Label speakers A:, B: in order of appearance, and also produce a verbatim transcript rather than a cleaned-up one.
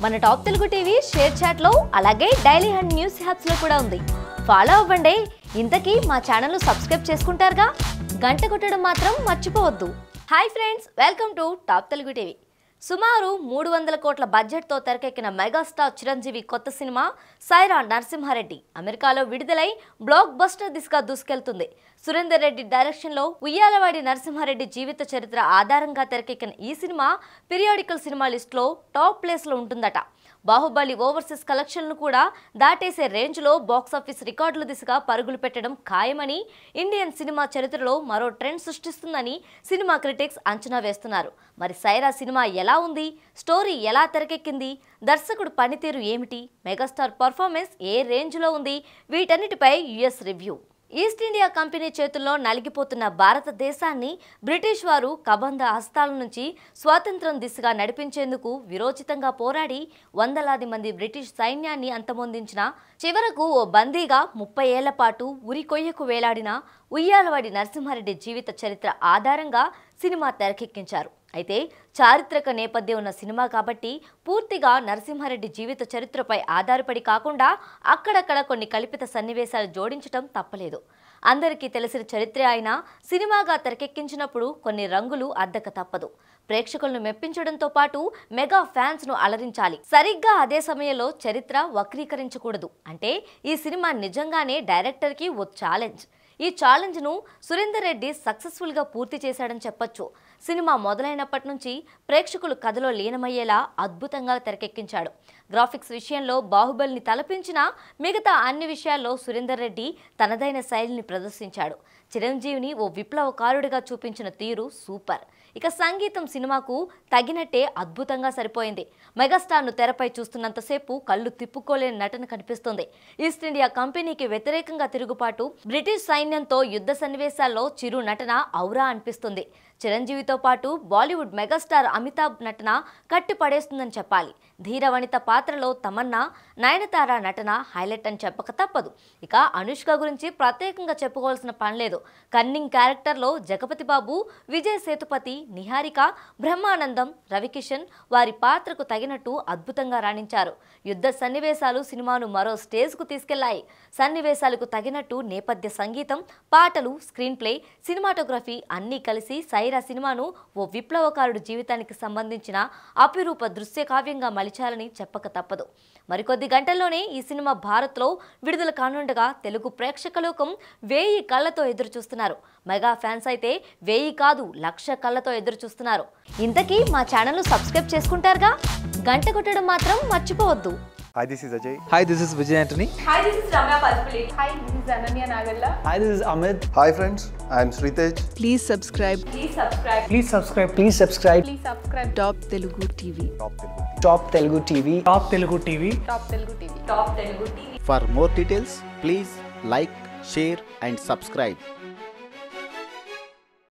A: మన Top Telugu TV ShareChat లో అలాగే డైలీ హండ్ న్యూస్ హ్యాప్స్ లో కూడా ఉంది. ఫాలో అవ్వండి. ఇంతకీ మా ఛానల్ ను సబ్స్క్రైబ్ చేసుకుంటారుగా, గంట కొట్టడం మాత్రం మర్చిపోవద్దు. Hi friends, welcome to Top Telugu TV. సుమారు మూడు వందల కోట్ల బడ్జెట్తో తెరకెక్కిన మెగాస్టార్ చిరంజీవి కొత్త సినిమా సైరా నరసింహారెడ్డి అమెరికాలో విడుదలై బ్లాక్ బస్టర్ దిశగా దూసుకెళ్తుంది. సురేందర్ రెడ్డి డైరెక్షన్లో ఉయ్యాలవాడి నరసింహారెడ్డి జీవిత చరిత్ర ఆధారంగా తెరకెక్కిన ఈ సినిమా పీరియాడికల్ సినిమా లిస్టులో టాప్ ప్లేస్లో ఉంటుందట. బాహుబలి ఓవర్సీస్ కలెక్షన్ను కూడా దాటేసే రేంజ్లో బాక్సాఫీస్ రికార్డుల దిశగా పరుగులు పెట్టడం ఖాయమని, ఇండియన్ సినిమా చరిత్రలో మరో ట్రెండ్ సృష్టిస్తుందని సినిమా క్రిటిక్స్ అంచనా వేస్తున్నారు. మరి సైరా సినిమా ఎలా ఉంది, స్టోరీ ఎలా తెరకెక్కింది, దర్శకుడు పనితీరు ఏమిటి, మెగాస్టార్ పర్ఫార్మెన్స్ ఏ రేంజ్లో ఉంది, వీటన్నిటిపై US review. East India Company చేతుల్లో నలిగిపోతున్న భారతదేశాన్ని బ్రిటిష్ వారు కబంధ హస్తాల నుంచి స్వాతంత్రం దిశగా నడిపించేందుకు విరోచితంగా పోరాడి వందలాది మంది బ్రిటిష్ సైన్యాన్ని అంతమొందించిన చివరకు ఓ బందీగా ముప్పై ఏళ్ల పాటు ఉరికొయ్యకు వేలాడిన ఉయ్యాలవాడి నరసింహారెడ్డి జీవిత చరిత్ర ఆధారంగా సినిమా తెరకెక్కించారు. అయితే చారిత్రక నేపథ్యం ఉన్న సినిమా కాబట్టి పూర్తిగా నరసింహారెడ్డి జీవిత చరిత్రపై ఆధారపడి కాకుండా అక్కడక్కడ కొన్ని కల్పిత సన్నివేశాలు జోడించడం తప్పలేదు. అందరికీ తెలిసిన చరిత్ర అయినా సినిమాగా తెరకెక్కించినప్పుడు కొన్ని రంగులు అద్దక తప్పదు. ప్రేక్షకులను మెప్పించడంతో పాటు మెగా ఫ్యాన్స్ ను అలరించాలి. సరిగ్గా అదే సమయంలో చరిత్ర వక్రీకరించకూడదు. అంటే ఈ సినిమా నిజంగానే డైరెక్టర్ కి ఓ ఛాలెంజ్. ఈ ఛాలెంజ్ ను సురేందర్ రెడ్డి సక్సెస్ఫుల్ గా పూర్తి చేశాడని చెప్పొచ్చు. సినిమా మొదలైనప్పటి నుంచి ప్రేక్షకులు కథలో లీనమయ్యేలా అద్భుతంగా తెరకెక్కించాడు. గ్రాఫిక్స్ విషయంలో బాహుబలిని తలపించిన మిగతా అన్ని విషయాల్లో సురేందర్ రెడ్డి తనదైన శైలిని ప్రదర్శించాడు. చిరంజీవిని ఓ విప్లవకారుడిగా చూపించిన తీరు సూపర్. ఇక సంగీతం సినిమాకు తగినట్టే అద్భుతంగా సరిపోయింది. మెగాస్టార్ను తెరపై చూస్తున్నంతసేపు కళ్ళు తిప్పుకోలేని నటన కనిపిస్తుంది. ఈస్ట్ ఇండియా కంపెనీకి వ్యతిరేకంగా తిరుగుబాటు, బ్రిటిష్ సైన్యంతో యుద్ధ సన్నివేశాల్లో చిరు నటన ఔరా అనిపిస్తుంది. చిరంజీవితో పాటు బాలీవుడ్ మెగాస్టార్ అమితాబ్ నటన కట్టి పడేస్తుందని చెప్పాలి. ధీరవనిత పాత్రలో తమన్నా, నయనతార నటన హైలైట్ అని చెప్పక తప్పదు. ఇక అనుష్క గురించి ప్రత్యేకంగా చెప్పుకోవాల్సిన పనిలేదు. కన్నింగ్ క్యారెక్టర్లో జగపతి బాబు, విజయ్ సేతుపతి, నిహారిక, బ్రహ్మానందం, రవికిషన్ వారి పాత్రకు తగినట్టు అద్భుతంగా రాణించారు. యుద్ధ సన్నివేశాలు సినిమాను మరో స్టేజ్కు తీసుకెళ్లాయి. సన్నివేశాలకు తగినట్టు నేపథ్య సంగీతం, పాటలు, స్క్రీన్ ప్లే, సినిమాటోగ్రఫీ అన్నీ కలిసి సైరా సినిమాను ఓ విప్లవకారుడు జీవితానికి సంబంధించిన అపురూప దృశ్య కావ్యంగా మలిచాలని చెప్పక తప్పదు. మరికొద్ది గంటల్లోనే ఈ సినిమా భారత్లో విడుదల కానుండగా తెలుగు ప్రేక్షకలోకం వేయి కళ్లతో ఎదురు చూస్తున్నారు. మెగా ఫ్యాన్స్ అయితే వేయి కాదు లక్ష కళ్లతో ఎదురు చూస్తున్నారు. ఇంతకీ మా ఛానల్ ను సబ్స్క్రైబ్ చేసుకుంటారుగా, గంట కొట్టడం మాత్రం మర్చిపోవద్దు.
B: Hi, this is Ajay.
C: Hi, this is Vijay Antony.
D: Hi, this is Ramya Palpulate. Hi, this is Ananya Nagalla.
C: Hi, this is Amit.
B: Hi friends, I am Sritej.
E: Please subscribe.
D: Please subscribe.
C: Please subscribe. Please subscribe.
D: Please subscribe.
E: Top Telugu T V.
C: Top Telugu T V. Top Telugu T V.
D: Top Telugu T V. Top Telugu T V.
F: For more details, please like, share and subscribe.